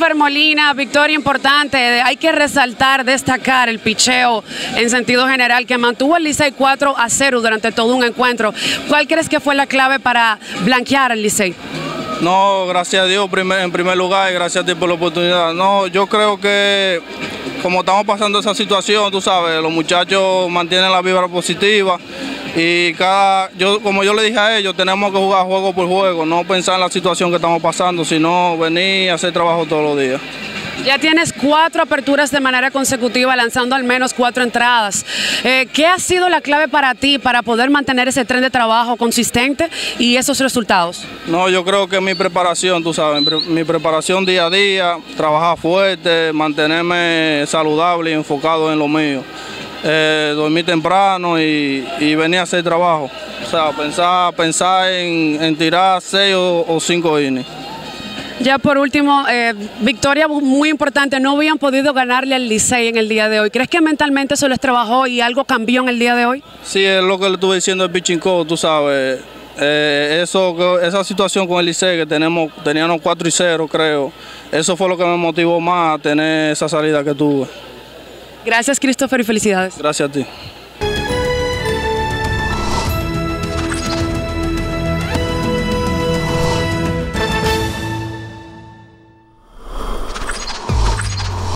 Christopher Molina, victoria importante. Hay que resaltar, destacar el picheo en sentido general que mantuvo al Licey 4-0 durante todo un encuentro. ¿Cuál crees que fue la clave para blanquear al Licey? No, gracias a Dios en primer lugar y gracias a ti por la oportunidad. No, yo creo que como estamos pasando esa situación, tú sabes, los muchachos mantienen la vibra positiva y como yo le dije a ellos, tenemos que jugar juego por juego, no pensar en la situación que estamos pasando, sino venir a hacer trabajo todos los días. Ya tienes 4 aperturas de manera consecutiva, lanzando al menos 4 entradas. ¿Qué ha sido la clave para ti para poder mantener ese tren de trabajo consistente y esos resultados? No, yo creo que mi preparación, tú sabes, mi preparación día a día, trabajar fuerte, mantenerme saludable y enfocado en lo mío. Dormir temprano y venir a hacer trabajo. O sea, pensar en tirar 6 o 5 innings. Ya por último, victoria muy importante, no habían podido ganarle al Licey en el día de hoy. ¿Crees que mentalmente eso les trabajó y algo cambió en el día de hoy? Sí, es lo que le estuve diciendo al pitching coach, tú sabes. Esa situación con el Licey que teníamos 4-0, creo, eso fue lo que me motivó más a tener esa salida que tuve. Gracias, Christopher, y felicidades. Gracias a ti.